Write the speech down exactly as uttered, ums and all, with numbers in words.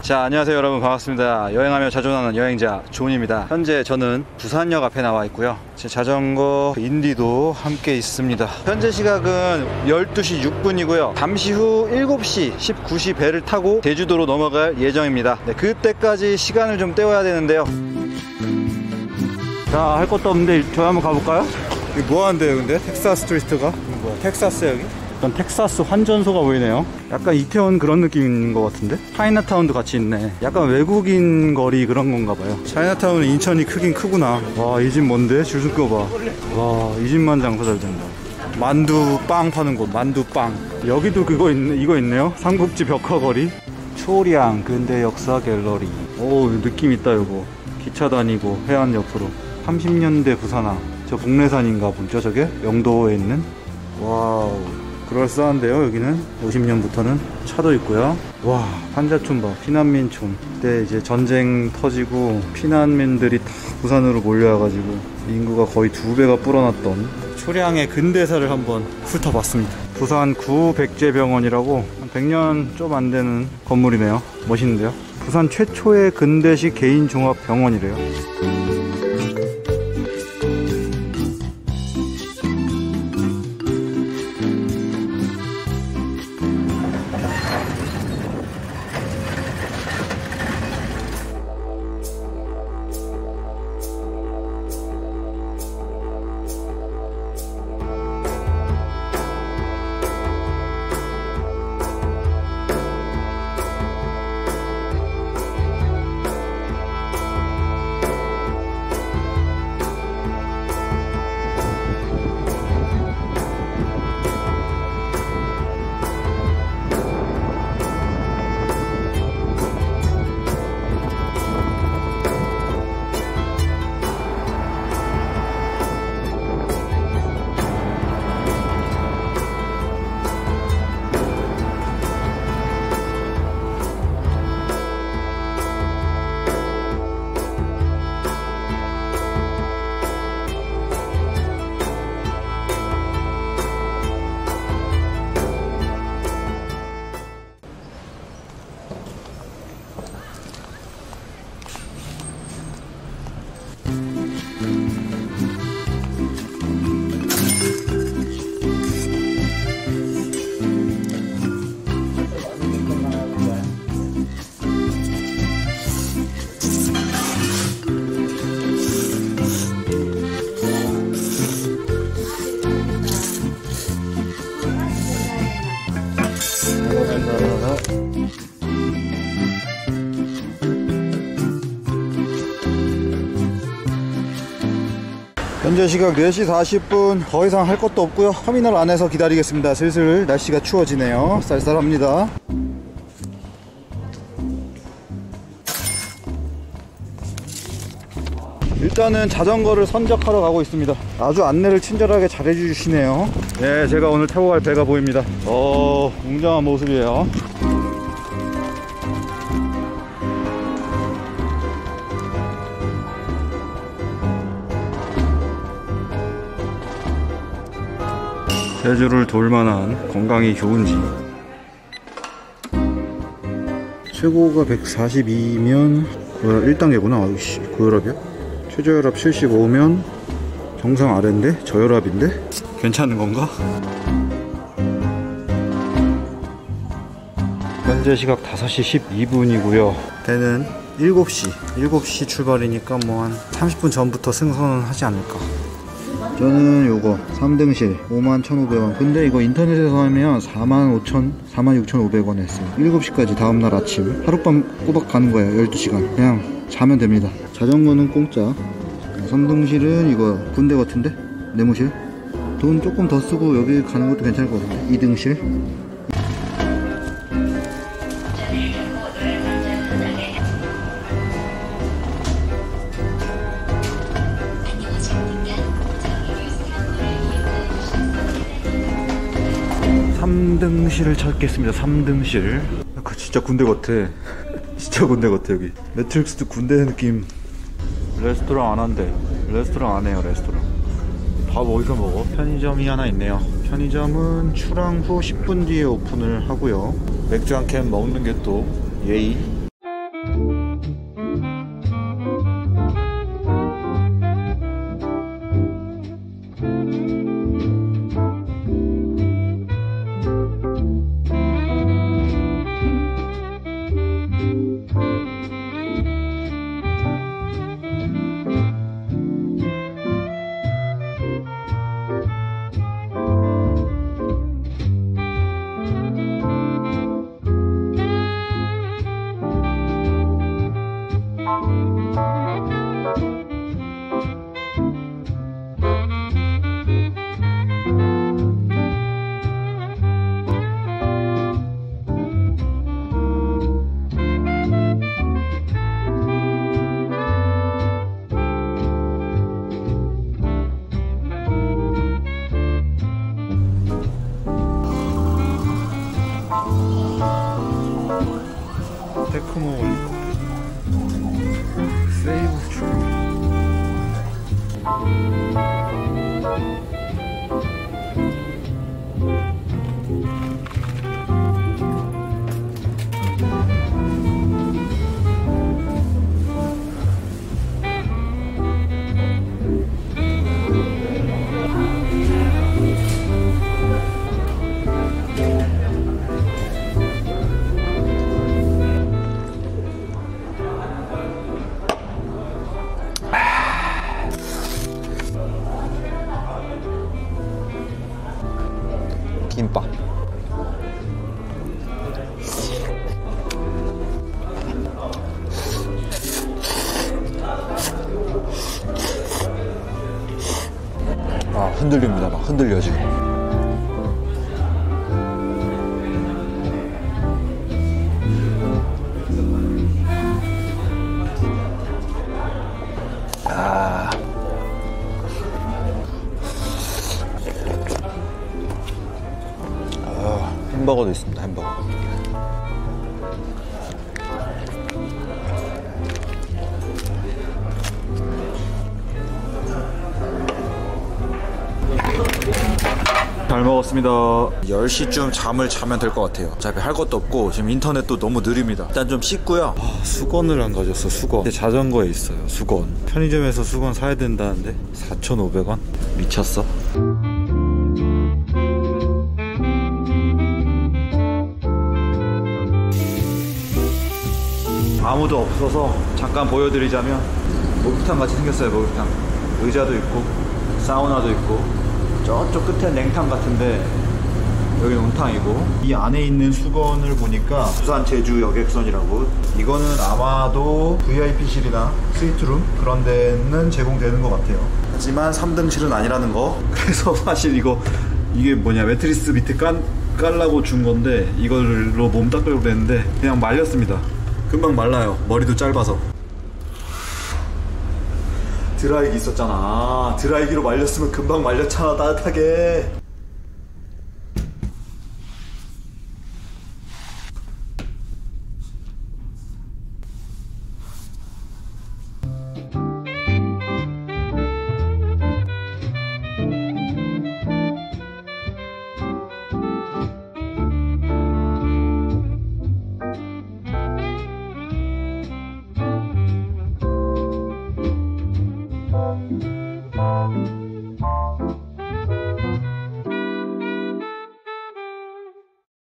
자, 안녕하세요 여러분, 반갑습니다. 여행하며 자주 나는 여행자 존입니다. 현재 저는 부산역 앞에 나와 있고요. 제 자전거 인디도 함께 있습니다. 현재 시각은 열두 시 육 분이고요 잠시 후 일곱 시 십구 시 배를 타고 제주도로 넘어갈 예정입니다. 네, 그때까지 시간을 좀 때워야 되는데요. 자, 할 것도 없는데 저희 한번 가볼까요? 이게 뭐 하는데요 근데? 텍사스 스트리트가? 뭐야, 텍사스 여기? 약간 텍사스 환전소가 보이네요. 약간 이태원 그런 느낌인 것 같은데? 차이나타운도 같이 있네. 약간 외국인 거리 그런 건가 봐요. 차이나타운은 인천이 크긴 크구나. 와, 이 집 뭔데? 줄 서 끄봐. 와, 이 집만 장사 잘 된다. 만두 빵 파는 곳, 만두 빵. 여기도 그거 있네, 이거 있네요. 삼국지 벽화거리. 초량 근대 역사 갤러리. 오, 느낌 있다 이거. 기차 다니고 해안 옆으로. 삼십 년대 부산항. 저 북내산인가 보죠 저게? 영도에 있는. 와우, 그럴싸한데요. 여기는 오십 년부터는 차도 있고요. 와, 판자촌 봐. 피난민촌. 그때 이제 전쟁 터지고 피난민들이 다 부산으로 몰려와가지고 인구가 거의 두 배가 불어났던 초량의 근대사를 한번 훑어봤습니다. 부산 구백제병원이라고 한 백 년 좀 안 되는 건물이네요. 멋있는데요. 부산 최초의 근대식 개인종합병원이래요. 현재 시각 네 시 사십 분. 더 이상 할 것도 없고요. 터미널 안에서 기다리겠습니다. 슬슬 날씨가 추워지네요. 쌀쌀합니다. 일단은 자전거를 선적하러 가고 있습니다. 아주 안내를 친절하게 잘 해주시네요. 네, 제가 오늘 타고 갈 배가 보입니다. 어, 웅장한 모습이에요. 제주를 돌만한 건강이 좋은지. 최고가 백사십이면 일 단계구나. 아이씨, 고혈압이야? 최저혈압 칠십오면 정상 아래인데? 저혈압인데? 괜찮은 건가? 현재 시각 다섯 시 십이 분이고요 배는 일곱 시 일곱 시 출발이니까 뭐 한 삼십 분 전부터 승선은 하지 않을까. 저는 요거 삼 등실 오만 천오백 원. 근데 이거 인터넷에서 하면 사만 오천, 사만 육천오백 원 했어요. 일곱 시까지 다음날 아침 하룻밤 꼬박 가는 거예요. 열두 시간 그냥 자면 됩니다. 자전거는 공짜. 삼 등실은 이거 군대 같은데? 내무실? 돈 조금 더 쓰고 여기 가는 것도 괜찮을 것 같은데? 이 등실? 삼 등실을 찾겠습니다. 삼 등실. 그 진짜 군대 같아. 진짜 군대 같아. 여기 매트릭스도 군대 느낌. 레스토랑 안 한대. 레스토랑 안 해요. 레스토랑. 밥 어디서 먹어? 편의점이 하나 있네요. 편의점은 출항 후 십 분 뒤에 오픈을 하고요. 맥주 한 캔 먹는 게 또 예의. 시커먼 올리고. 세이브 트리. 김밥. 아, 흔들립니다. 막 흔들려 지금. 아. 햄버거도 있습니다. 햄버거. 잘 먹었습니다. 열 시쯤 잠을 자면 될 것 같아요. 어차피 할 것도 없고 지금 인터넷도 너무 느립니다. 일단 좀 씻고요. 아, 수건을 안 가졌어. 수건. 자전거에 있어요. 수건. 편의점에서 수건 사야 된다는데 사천오백 원? 미쳤어? 아무도 없어서 잠깐 보여드리자면 목욕탕 같이 생겼어요. 목욕탕. 의자도 있고 사우나도 있고 저쪽 끝에 냉탕 같은데 여기는 온탕이고, 이 안에 있는 수건을 보니까 부산 제주 여객선이라고, 이거는 아마도 브이아이피실이나 스위트룸 그런 데는 제공되는 것 같아요. 하지만 삼 등실은 아니라는 거. 그래서 사실 이거 이게 뭐냐, 매트리스 밑에 깐, 깔라고 준 건데 이걸로 몸 닦으려고 했는데 그냥 말렸습니다. 금방 말라요. 머리도 짧아서. 드라이기 있었잖아. 드라이기로 말렸으면 금방 말렸잖아, 따뜻하게.